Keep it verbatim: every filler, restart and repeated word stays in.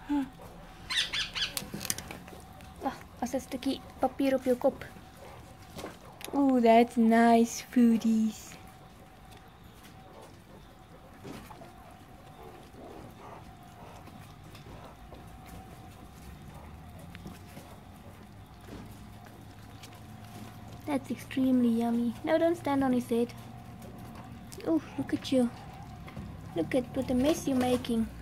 Ah, as 'n stukkie papier op jou kop. Ooh, that's nice, foodies. That's extremely yummy. No, don't stand on his head. Oh, look at you. Look at what a mess you're making.